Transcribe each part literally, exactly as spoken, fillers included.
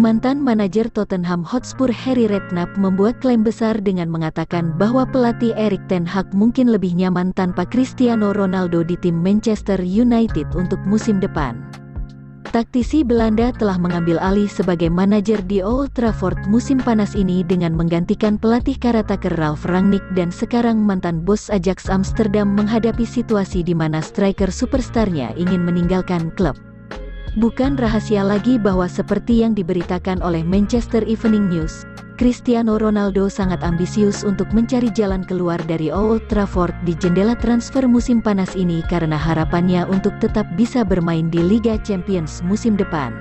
Mantan manajer Tottenham Hotspur Harry Redknapp membuat klaim besar dengan mengatakan bahwa pelatih Erik ten Hag mungkin lebih nyaman tanpa Cristiano Ronaldo di tim Manchester United untuk musim depan. Taktisi Belanda telah mengambil alih sebagai manajer di Old Trafford musim panas ini dengan menggantikan pelatih karataker Ralf Rangnick, dan sekarang mantan bos Ajax Amsterdam menghadapi situasi di mana striker superstarnya ingin meninggalkan klub. Bukan rahasia lagi bahwa seperti yang diberitakan oleh Manchester Evening News, Cristiano Ronaldo sangat ambisius untuk mencari jalan keluar dari Old Trafford di jendela transfer musim panas ini karena harapannya untuk tetap bisa bermain di Liga Champions musim depan.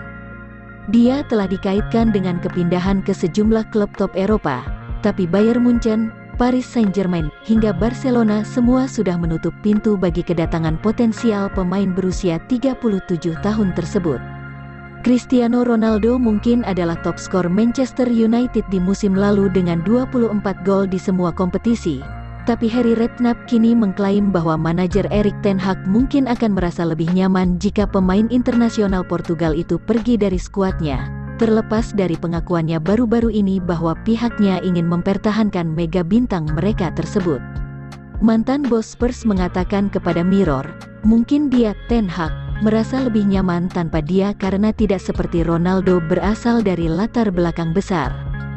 Dia telah dikaitkan dengan kepindahan ke sejumlah klub top Eropa, tapi Bayern Munchen, Paris Saint-Germain, hingga Barcelona semua sudah menutup pintu bagi kedatangan potensial pemain berusia tiga puluh tujuh tahun tersebut. Cristiano Ronaldo mungkin adalah top skor Manchester United di musim lalu dengan dua puluh empat gol di semua kompetisi, tapi Harry Redknapp kini mengklaim bahwa manajer Erik ten Hag mungkin akan merasa lebih nyaman jika pemain internasional Portugal itu pergi dari skuadnya. Terlepas dari pengakuannya baru-baru ini bahwa pihaknya ingin mempertahankan mega bintang mereka tersebut. Mantan bos Spurs mengatakan kepada Mirror, mungkin dia, Ten Hag, merasa lebih nyaman tanpa dia karena tidak seperti Ronaldo berasal dari latar belakang besar.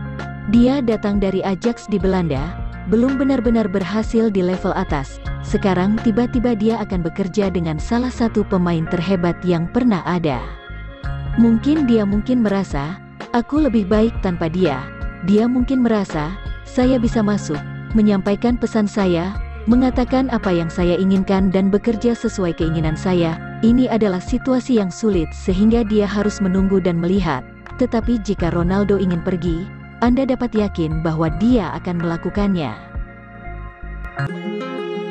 Dia datang dari Ajax di Belanda, belum benar-benar berhasil di level atas. Sekarang tiba-tiba dia akan bekerja dengan salah satu pemain terhebat yang pernah ada. Mungkin dia mungkin merasa, aku lebih baik tanpa dia. Dia mungkin merasa, saya bisa masuk, menyampaikan pesan saya, mengatakan apa yang saya inginkan dan bekerja sesuai keinginan saya. Ini adalah situasi yang sulit sehingga dia harus menunggu dan melihat. Tetapi jika Ronaldo ingin pergi, Anda dapat yakin bahwa dia akan melakukannya.